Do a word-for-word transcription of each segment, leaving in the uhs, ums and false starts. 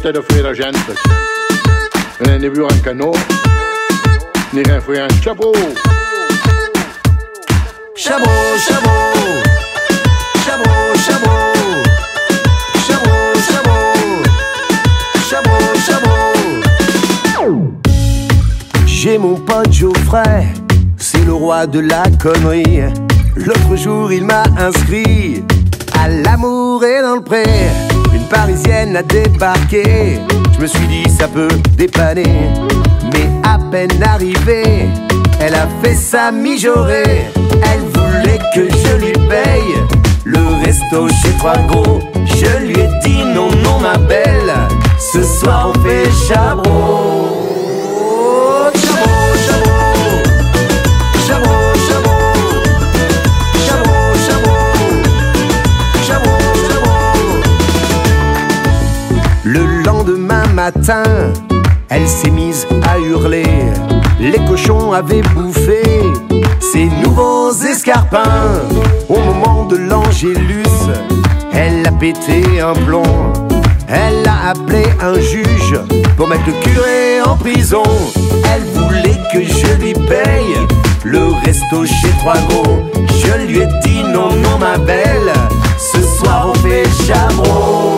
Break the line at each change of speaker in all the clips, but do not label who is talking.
niente da fare la gente, non è ne più anche noi, ne ne frega un chapeau.
Chameau, chameau, chameau, chameau, chameau, chameau, chameau, chameau. J'ai mon pote Geoffrey, c'est le roi de la connerie. L'autre jour il m'a inscrit à l'amour et dans le pré. Une Parisienne a débarqué, je me suis dit ça peut dépanner. Mais à peine arrivée, elle a fait sa mijaurée. Elle voulait que je lui paye le resto chez Trois Gros. Je lui ai dit non, non ma belle, ce soir on fait Chabreau. Le lendemain matin, elle s'est mise à hurler. Les cochons avaient bouffé ses nouveaux escarpins. Au moment de l'angélus, elle a pété un plomb. Elle a appelé un juge pour mettre le curé en prison. Elle voulait que je lui paye le resto chez Trois Gros. Je lui ai dit non, non ma belle, ce soir on fait Chabreau.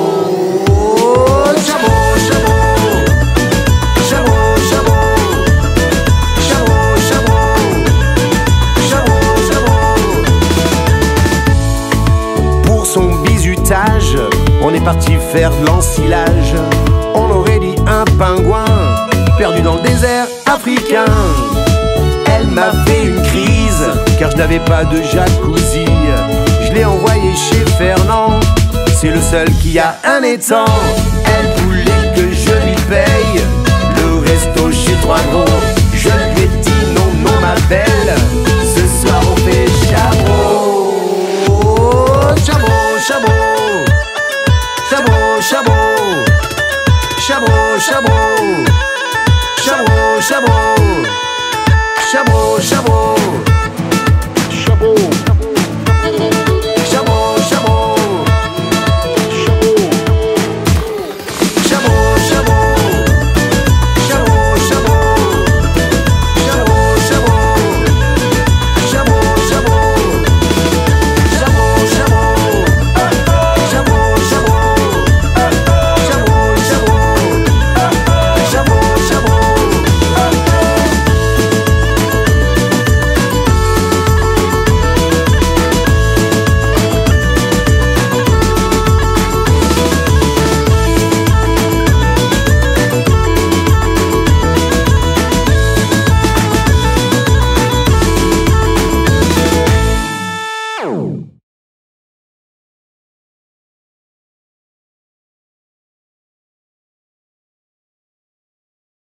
On est parti faire de l'ensilage. On aurait dit un pingouin perdu dans le désert africain. Elle m'a fait une crise car je n'avais pas de jacuzzi. Je l'ai envoyé chez Fernand, c'est le seul qui a un étang. Elle voulait que je lui paye le resto chez Trois Gros. Je lui ai dit non, non ma belle,